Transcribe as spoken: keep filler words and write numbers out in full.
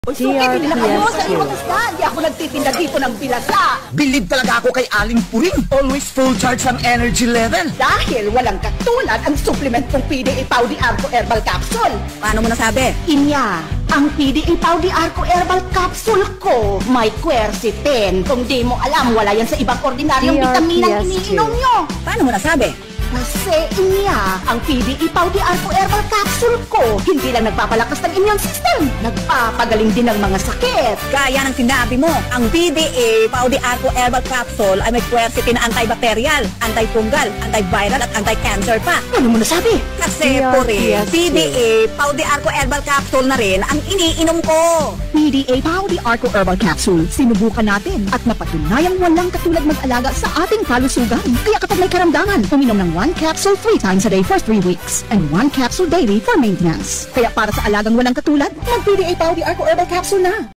D R P S P H C A. Di ako nagtitinda dito ng bilasa. Bilib talaga ako kay Aling Puring. Always full charge ang energy level. Dahil walang katulad ang supplement kong P D A Pau D'Arco Herbal Capsule. Paano mo nasabi? Inya, ang P D A Pau D'Arco Herbal Capsule ko may quercetin. Kung di mo alam, wala yan sa ibang ordinaryong D R P S bitaminang iniinom nyo. Paano mo nasabi? Kasi inya, ang P D A Pau D'Arco Herbal Capsule ko, hindi lang nagpapalakas ng immune system, nagpapagaling din ng mga sakit. Gaya ng sinabi mo, ang P D A Pau D'Arco Herbal Capsule ay may quercetin na antibacterial, antifungal, antiviral at anti-cancer pa. Ano mo nasabi? Kasi D R P S po rin, P D A Pau D'Arco Herbal Capsule na rin ang iniinom ko. P D A Pau D'Arco Herbal Capsule, sinubukan natin at napatunayang walang katulad mag-alaga sa ating kalusugan. Kaya kapag may karamdaman, uminom ng one capsule three times a day for three weeks and one capsule daily for maintenance. Kaya para sa alagang walang katulad, mag-P D A Pau D'Arco Herbal Capsule na.